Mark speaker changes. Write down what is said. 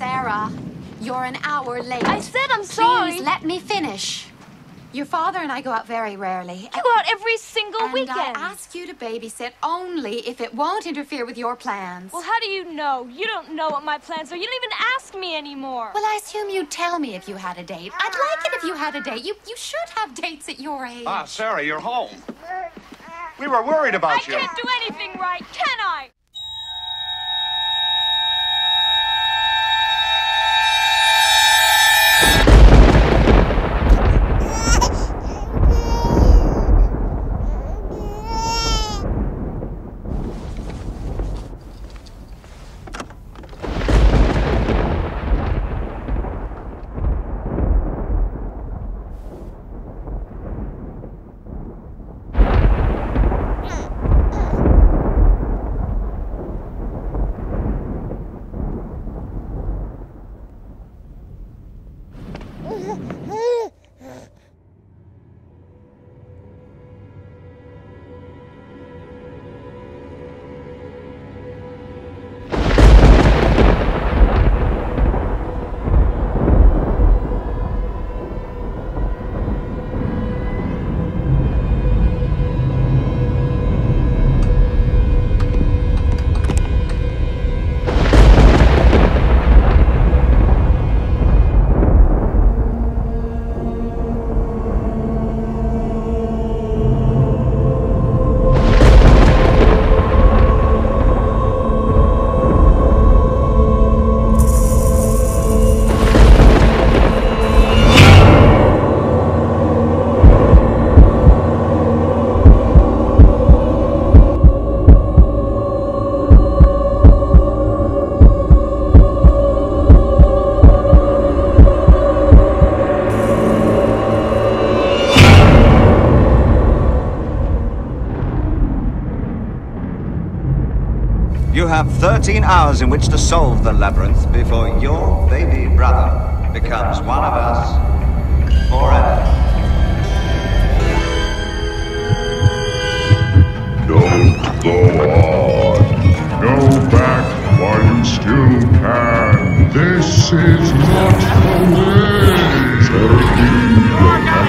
Speaker 1: Sarah, you're an hour late.
Speaker 2: I said I'm sorry.
Speaker 1: Please let me finish. Your father and I go out very rarely.
Speaker 2: You go out every single weekend.
Speaker 1: And I ask you to babysit only if it won't interfere with your plans.
Speaker 2: Well, how do you know? You don't know what my plans are. You don't even ask me anymore.
Speaker 1: Well, I assume you'd tell me if you had a date. I'd like it if you had a date. You should have dates at your age.
Speaker 3: Ah, Sarah, you're home. We were worried about you.
Speaker 2: I can't do anything right, can I?
Speaker 4: You have 13 hours in which to solve the labyrinth before your baby brother becomes one of us forever.
Speaker 5: Don't go on. Go back while you still can. This is not the way. Take me